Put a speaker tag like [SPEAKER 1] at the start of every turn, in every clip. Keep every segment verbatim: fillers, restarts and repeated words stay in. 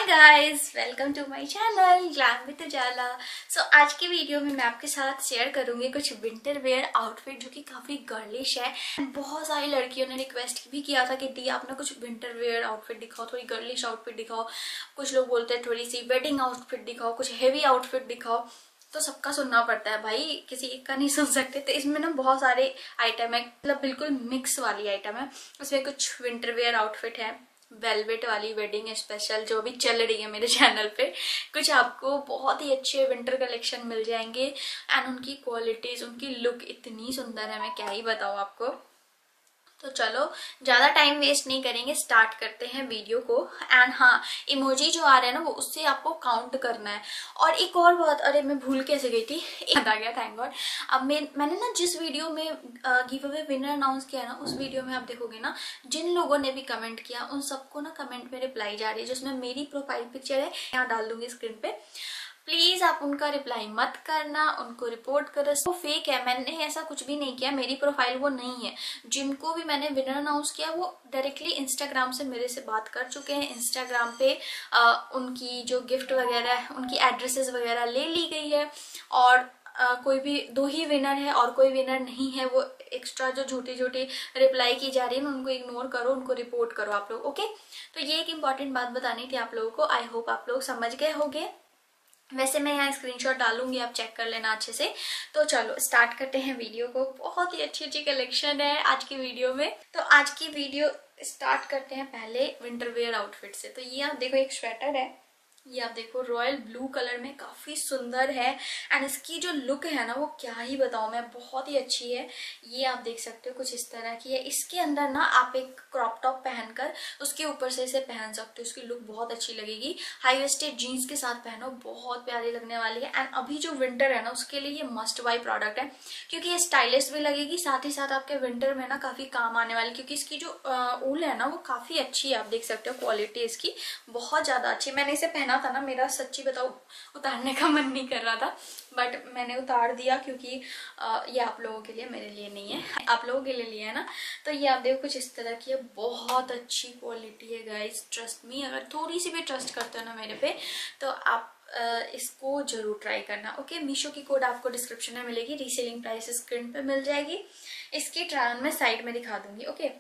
[SPEAKER 1] Guys, welcome to my channel glam with Ujala. So आज की video में मैं आपके साथ शेयर करूंगी कुछ विंटर वेयर आउटफिट जो कि काफी गर्लिश है। बहुत सारी लड़कियों ने रिक्वेस्ट भी किया था कि दी आप ना कुछ विंटर वेयर आउटफिट दिखाओ, थोड़ी गर्लिश आउटफिट दिखाओ। कुछ लोग बोलते हैं थोड़ी सी वेडिंग आउटफिट दिखाओ, कुछ हेवी आउटफिट दिखाओ। तो सबका सुनना पड़ता है भाई, किसी एक का नहीं सुन सकते। तो इसमें ना बहुत सारे आइटम है, मतलब बिल्कुल मिक्स वाली आइटम है। उसमें कुछ विंटर वेयर आउटफिट है, वेलवेट वाली वेडिंग स्पेशल जो भी चल रही है मेरे चैनल पे। कुछ आपको बहुत ही अच्छे विंटर कलेक्शन मिल जाएंगे एंड उनकी क्वालिटीज, उनकी लुक इतनी सुंदर है, मैं क्या ही बताऊँ आपको। तो चलो ज्यादा टाइम वेस्ट नहीं करेंगे, स्टार्ट करते हैं वीडियो को। एंड हाँ, इमोजी जो आ रहा है ना वो उससे आपको काउंट करना है। और एक और बात, अरे मैं भूल कैसे गई थी, याद आ गया, थैंक गॉड। अब मैं मैंने ना जिस वीडियो में गिव अवे विनर अनाउंस किया ना, उस वीडियो में आप देखोगे ना जिन लोगों ने भी कमेंट किया उन सबको ना कमेंट में रिप्लाई जा रही है, जिसमें मेरी प्रोफाइल पिक्चर है, यहाँ डाल दूंगी स्क्रीन पे। प्लीज आप उनका रिप्लाई मत करना, उनको रिपोर्ट करो, वो फेक है। मैंने ऐसा कुछ भी नहीं किया, मेरी प्रोफाइल वो नहीं है। जिनको भी मैंने विनर अनाउंस किया वो डायरेक्टली इंस्टाग्राम से मेरे से बात कर चुके हैं। इंस्टाग्राम पे आ, उनकी जो गिफ्ट वगैरह है, उनकी एड्रेसेस वगैरह ले ली गई है। और आ, कोई भी दो ही विनर है और कोई विनर नहीं है। वो एक्स्ट्रा जो झूठी झूठी रिप्लाई की जा रही है ना, उनको इग्नोर करो, उनको रिपोर्ट करो आप लोग, ओके। तो ये एक इम्पॉर्टेंट बात बतानी थी आप लोगों को। आई होप आप लोग समझ गए होंगे। वैसे मैं यहाँ स्क्रीनशॉट डालूंगी, आप चेक कर लेना अच्छे से। तो चलो स्टार्ट करते हैं वीडियो को। बहुत ही अच्छी अच्छी कलेक्शन है आज की वीडियो में। तो आज की वीडियो स्टार्ट करते हैं पहले विंटर वेयर आउटफिट से। तो ये आप देखो, एक स्वेटर है, ये आप देखो रॉयल ब्लू कलर में, काफी सुंदर है। एंड इसकी जो लुक है ना वो क्या ही बताऊं मैं, बहुत ही अच्छी है। ये आप देख सकते हो कुछ इस तरह की है। इसके अंदर ना आप एक क्रॉप टॉप पहनकर उसके ऊपर से इसे पहन सकते हो, उसकी लुक बहुत अच्छी लगेगी। हाई वेस्टेड जीन्स के साथ पहनो, बहुत प्यारी लगने वाली है। एंड अभी जो विंटर है ना उसके लिए ये मस्ट बाई प्रोडक्ट है, क्योंकि ये स्टाइलिश भी लगेगी, साथ ही साथ आपके विंटर में ना काफी काम आने वाली, क्योंकि इसकी जो ऊल है ना वो काफी अच्छी है। आप देख सकते हो क्वालिटी इसकी बहुत ज्यादा अच्छी। मैंने इसे पहना था ना, मेरा सच्ची बताओ उतारने का मन नहीं कर रहा था, बट मैंने उतार दिया क्योंकि आ, ये आप लोगों के लिए, मेरे लिए नहीं है, आप लोगों के लिए लिया है ना। तो ये आप देखो कुछ इस तरह की है, बहुत अच्छी क्वालिटी है गाइस, ट्रस्ट मी। अगर थोड़ी सी भी ट्रस्ट करते हो ना मेरे पे तो आप आ, इसको जरूर ट्राई करना, ओके। मीशो की कोड आपको डिस्क्रिप्शन में मिलेगी, रीसेलिंग प्राइस स्क्रीन पे मिल जाएगी। इसकी ट्रायल मैं साइड में दिखा दूंगी, ओके।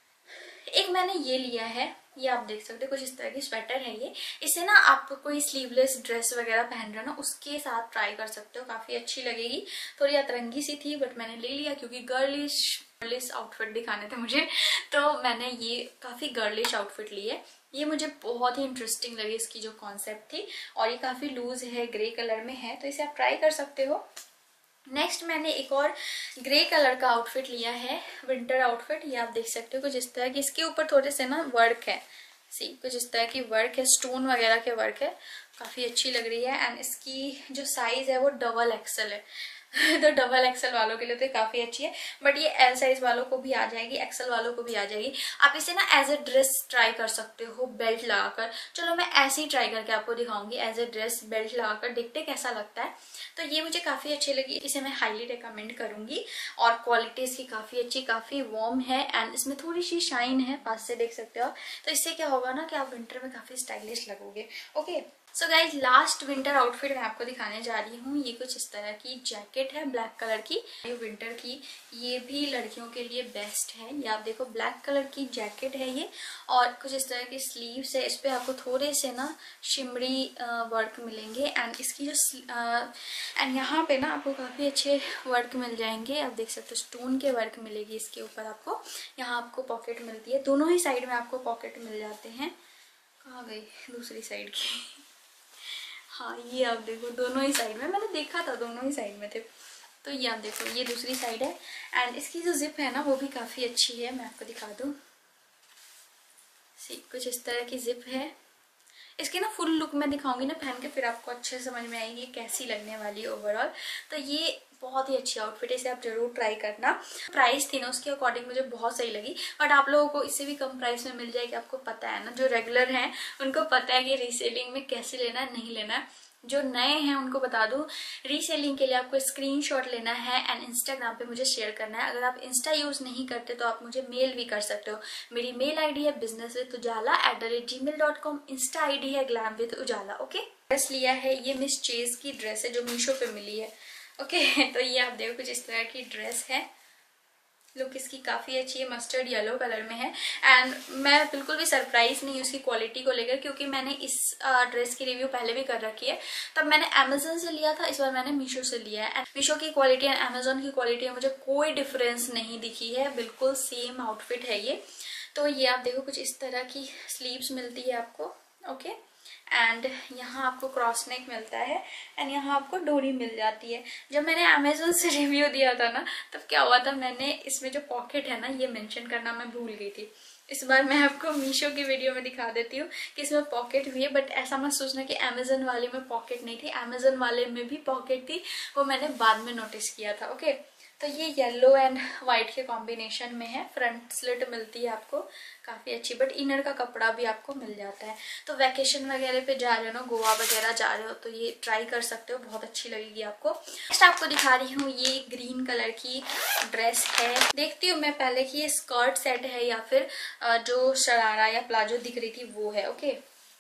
[SPEAKER 1] एक मैंने ये लिया है, ये आप देख सकते हो कुछ इस तरह की स्वेटर है ये। इसे ना आप कोई स्लीवलेस ड्रेस वगैरह पहन रहे हो ना उसके साथ ट्राई कर सकते हो, काफी अच्छी लगेगी। थोड़ी अतरंगी सी थी बट मैंने ले लिया क्योंकि गर्लिश गर्लिश आउटफिट दिखाने थे मुझे, तो मैंने ये काफी गर्लिश आउटफिट ली है। ये मुझे बहुत ही इंटरेस्टिंग लगी, इसकी जो कॉन्सेप्ट थी। और ये काफी लूज है, ग्रे कलर में है, तो इसे आप ट्राई कर सकते हो। नेक्स्ट मैंने एक और ग्रे कलर का आउटफिट लिया है, विंटर आउटफिट। ये आप देख सकते हो कुछ इस तरह की, इसके ऊपर थोड़े से ना वर्क है, सी कुछ इस तरह की वर्क है, स्टोन वगैरह के वर्क है, काफी अच्छी लग रही है। एंड इसकी जो साइज है वो डबल एक्सल है तो डबल एक्सल वालों के लिए तो काफी अच्छी है, बट ये एल साइज वालों को भी आ जाएगी, एक्सल वालों को भी आ जाएगी। आप इसे ना एज ए ड्रेस ट्राई कर सकते हो बेल्ट लगाकर। चलो मैं ऐसे ही ट्राई करके आपको दिखाऊंगी, एज ए ड्रेस बेल्ट लगाकर, देखते कैसा लगता है। तो ये मुझे काफी अच्छी लगी, इसे मैं हाईली रिकमेंड करूंगी। और क्वालिटी इसकी काफी अच्छी, काफी वार्म है एंड इसमें थोड़ी सी शाइन है, पास से देख सकते हो। तो इससे क्या होगा ना कि आप विंटर में काफी स्टाइलिश लगोगे, okay. So guys, last winter outfit मैं आपको दिखाने जा रही हूँ। ये कुछ इस तरह की जैकेट है ब्लैक कलर की, ये विंटर की, ये भी लड़कियों के लिए बेस्ट है। ये आप देखो ब्लैक कलर की जैकेट है ये, और कुछ इस तरह की स्लीव्स है। इस पे आपको थोड़े से ना शिमरी वर्क मिलेंगे। एंड इसकी जो एंड यहाँ पे ना आपको काफी अच्छे वर्क मिल जाएंगे, आप देख सकते हो स्टोन के वर्क मिलेगी इसके ऊपर आपको। यहाँ आपको पॉकेट मिलती है, दोनों ही साइड में आपको पॉकेट मिल जाते हैं। कहाँ गई दूसरी साइड की? हाँ, ये आप देखो दोनों ही साइड में, मैंने देखा था दोनों ही साइड में थे। तो ये आप देखो, ये दूसरी साइड है। एंड इसकी जो जिप है ना वो भी काफी अच्छी है, मैं आपको दिखा दूँ। सी कुछ इस तरह की जिप है। इसकी ना फुल लुक मैं दिखाऊंगी ना पहन के, फिर आपको अच्छे से समझ में आएगी कैसी लगने वाली है ओवरऑल। तो ये बहुत ही अच्छी आउटफिट है, इसे आप जरूर ट्राई करना। प्राइस थी ना उसके अकॉर्डिंग मुझे बहुत सही लगी, बट आप लोगों को इससे भी कम प्राइस में मिल जाएगी। आपको पता है ना, जो रेगुलर हैं उनको पता है कि रीसेलिंग में कैसे लेना है, नहीं लेना है। जो नए हैं उनको बता दूं, रीसेलिंग के लिए आपको स्क्रीनशॉट लेना है एंड इंस्टाग्राम पे मुझे शेयर करना है। अगर आप इंस्टा यूज नहीं करते तो आप मुझे मेल भी कर सकते हो। मेरी मेल आईडी है business with Ujala at the rate Gmail dot com. Insta ID है glam with Ujala. Okay, dress लिया है, ये मिस चेज की ड्रेस है जो मीशो पे मिली है। ओके तो ये आप देखो कुछ इस तरह की ड्रेस है। लुक इसकी काफ़ी अच्छी है, मस्टर्ड येलो कलर में है एंड मैं बिल्कुल भी सरप्राइज नहीं उसकी क्वालिटी को लेकर, क्योंकि मैंने इस ड्रेस की रिव्यू पहले भी कर रखी है। तब मैंने अमेजोन से लिया था, इस बार मैंने मीशो से लिया है। मीशो की क्वालिटी एंड अमेजोन की क्वालिटी में मुझे कोई डिफरेंस नहीं दिखी है, बिल्कुल सेम आउटफिट है ये। तो ये आप देखो कुछ इस तरह की स्लीव्स मिलती है आपको। ओके, एंड यहाँ आपको क्रॉस नेक मिलता है एंड यहाँ आपको डोरी मिल जाती है। जब मैंने अमेजोन से रिव्यू दिया था ना, तब क्या हुआ था, मैंने इसमें जो पॉकेट है ना ये मेंशन करना मैं भूल गई थी। इस बार मैं आपको मीशो की वीडियो में दिखा देती हूँ कि इसमें पॉकेट भी है, बट ऐसा मत सोचना कि अमेजोन वाले में पॉकेट नहीं थी। अमेजोन वाले में भी पॉकेट थी, वो मैंने बाद में नोटिस किया था। ओके, तो ये येलो एंड वाइट के कॉम्बिनेशन में है। फ्रंट स्लिट मिलती है आपको काफ़ी अच्छी, बट इनर का कपड़ा भी आपको मिल जाता है। तो वैकेशन वगैरह पे जा रहे हो ना, गोवा वगैरह जा रहे हो, तो ये ट्राई कर सकते हो, बहुत अच्छी लगेगी आपको। नेक्स्ट आपको दिखा रही हूँ, ये ग्रीन कलर की ड्रेस है। देखती हूँ मैं पहले कि ये स्कर्ट सेट है या फिर जो शरारा या प्लाजो दिख रही थी वो है। ओके,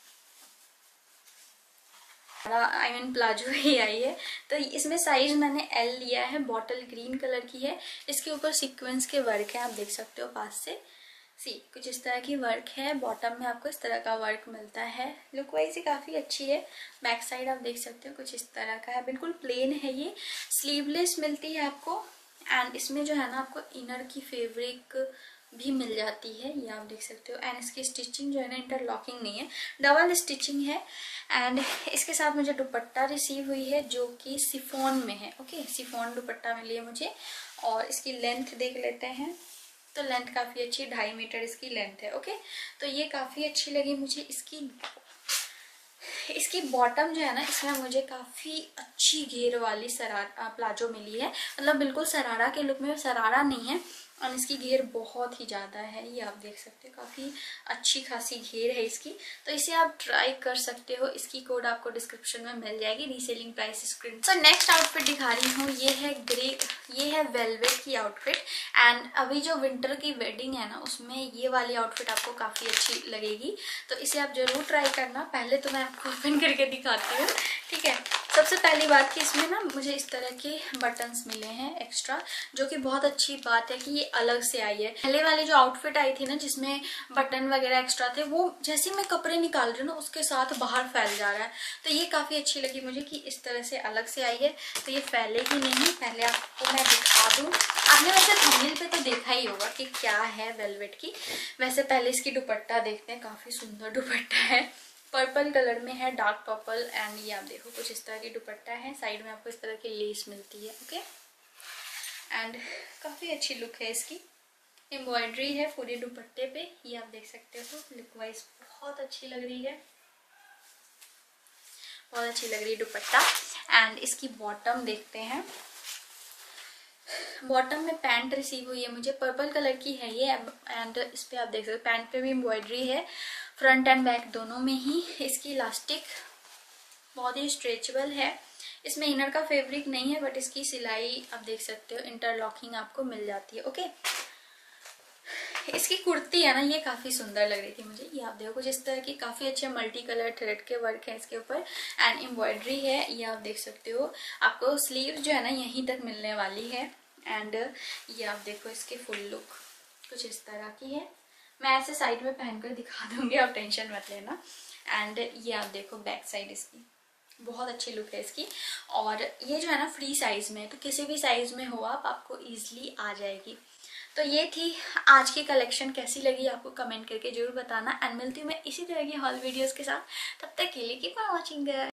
[SPEAKER 1] आई मीन प्लाजो ही आई है। तो इसमें साइज मैंने एल लिया है, बॉटल ग्रीन कलर की है। इसके ऊपर सीक्वेंस के वर्क है, आप देख सकते हो पास से। सी कुछ इस तरह की वर्क है, बॉटम में आपको इस तरह का वर्क मिलता है। लुक वाइज ही काफ़ी अच्छी है। बैक साइड आप देख सकते हो कुछ इस तरह का है, बिल्कुल प्लेन है ये। स्लीवलेस मिलती है आपको एंड इसमें जो है ना आपको इनर की फैब्रिक भी मिल जाती है, ये आप देख सकते हो। एंड इसकी स्टिचिंग जो है ना इंटरलॉकिंग नहीं है, डबल स्टिचिंग है। एंड इसके साथ मुझे दुपट्टा रिसीव हुई है जो कि सिफोन में है। ओके, सिफोन दुपट्टा मिली है मुझे। और इसकी लेंथ देख लेते हैं, तो लेंथ काफ़ी अच्छी, ढाई मीटर इसकी लेंथ है। ओके, तो ये काफ़ी अच्छी लगी मुझे। इसकी इसकी बॉटम जो है ना, इसमें मुझे काफ़ी अच्छी घेर वाली सरारा प्लाजो मिली है। मतलब बिल्कुल सरारा के लुक में, सरारा नहीं है और इसकी घेर बहुत ही ज़्यादा है, ये आप देख सकते हो, काफ़ी अच्छी खासी घेर है इसकी। तो इसे आप ट्राई कर सकते हो, इसकी कोड आपको डिस्क्रिप्शन में मिल जाएगी, reselling price screen. So next outfit दिखा रही हूँ, ये है ग्रे, ये है वेलवेट की आउटफिट। एंड अभी जो विंटर की वेडिंग है ना, उसमें ये वाली आउटफिट आपको काफ़ी अच्छी लगेगी, तो इसे आप जरूर ट्राई करना। पहले तो मैं आपको ओपन करके दिखाती हूँ, ठीक है। सबसे पहली बात कि इसमें ना मुझे इस तरह के बटन्स मिले हैं एक्स्ट्रा, जो कि बहुत अच्छी बात है कि ये अलग से आई है। पहले वाली जो आउटफिट आई थी ना जिसमें बटन वगैरह एक्स्ट्रा थे, वो जैसे मैं कपड़े निकाल रही हूँ ना उसके साथ बाहर फैल जा रहा है। तो ये काफ़ी अच्छी लगी मुझे कि इस तरह से अलग से आई है, तो ये फैलेगी नहीं। पहले आपको मैं दिखा दूँ, आपने वैसे थंबनेल पे तो देखा ही होगा कि क्या है वेलवेट की। वैसे पहले इसकी दुपट्टा देखते हैं, काफ़ी सुंदर दुपट्टा है, पर्पल कलर में है, डार्क पर्पल। एंड ये आप देखो कुछ इस तरह की दुपट्टा है, साइड में आपको इस तरह की लेस मिलती है। ओके, एंड काफ़ी अच्छी लुक है इसकी, एम्ब्रॉयडरी है पूरे दुपट्टे पे, ये आप देख सकते हो। लुक वाइज बहुत अच्छी लग रही है, बहुत अच्छी लग रही है दुपट्टा। एंड इसकी बॉटम देखते हैं, बॉटम में पैंट रिसीव हुई है मुझे, पर्पल कलर की है ये। एंड इस पे आप देख सकते हो पैंट पे भी एम्ब्रॉयडरी है, फ्रंट एंड बैक दोनों में ही। इसकी इलास्टिक बहुत ही स्ट्रेचेबल है, इसमें इनर का फैब्रिक नहीं है, बट इसकी सिलाई आप देख सकते हो, इंटरलॉकिंग आपको मिल जाती है। ओके, इसकी कुर्ती है ना, ये काफ़ी सुंदर लग रही थी मुझे, ये आप देखो कुछ इस तरह की, काफ़ी अच्छे मल्टी कलर थ्रेड के वर्क है इसके ऊपर एंड एम्ब्रॉयडरी है, ये आप देख सकते हो। आपको स्लीव जो है ना यहीं तक मिलने वाली है। एंड ये आप देखो इसकी फुल लुक कुछ इस तरह की है, मैं ऐसे साइड में पहनकर दिखा दूंगी, आप टेंशन मत लेना। एंड ये आप देखो बैक साइड इसकी, बहुत अच्छी लुक है इसकी। और ये जो है ना फ्री साइज में है, तो किसी भी साइज में हो आप, आपको ईजिली आ जाएगी। तो ये थी आज की कलेक्शन, कैसी लगी आपको कमेंट करके जरूर बताना। एंड मिलती हूँ मैं इसी तरह की हॉल वीडियोस के साथ, तब तक के लिए कीप ऑन वॉचिंग।